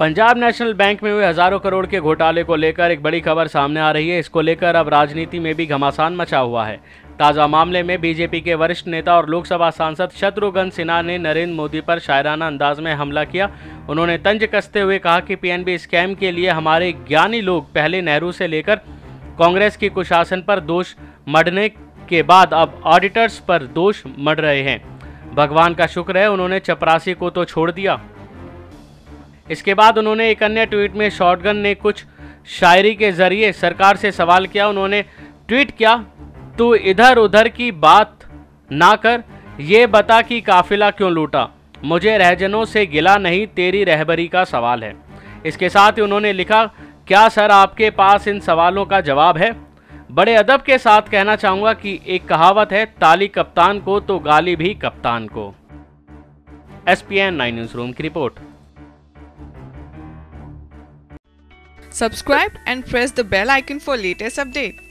Punjab national bank में हुए हजारों करोड़ के घोटाले को लेकर एक बड़ी खबर सामने आ रही है। इसको लेकर अब राजनीति में भी घमासान मचा हुआ है। ताज़ा मामले में बीजेपी के वरिष्ठ नेता और लोकसभा सांसद शत्रुघ्न सिन्हा ने नरेंद्र मोदी पर शायराना अंदाज में हमला किया। उन्होंने तंज कसते हुए कहा कि पीएनबी स्कैम के लिए हमारे ज्ञानी लोग पहले नेहरू से लेकर कांग्रेस की कुशासन पर दोष मढ़ने के बाद अब ऑडिटर्स पर दोष मढ़ रहे हैं। भगवान का शुक्र है उन्होंने चपरासी को तो छोड़ दिया। इसके बाद उन्होंने एक अन्य ट्वीट में शॉटगन ने कुछ शायरी के जरिए सरकार से सवाल किया। उन्होंने ट्वीट किया, तू इधर उधर की बात ना कर, ये बता कि काफिला क्यों लूटा, मुझे रहजनों से गिला नहीं, तेरी रहबरी का सवाल है। इसके साथ ही उन्होंने लिखा, क्या सर आपके पास इन सवालों का जवाब है? बड़े अदब के साथ कहना चाहूंगा कि एक कहावत है, ताली कप्तान को तो गाली भी कप्तान को। SPN 9 न्यूज रूम की रिपोर्ट। Subscribe and press the bell icon for latest updates.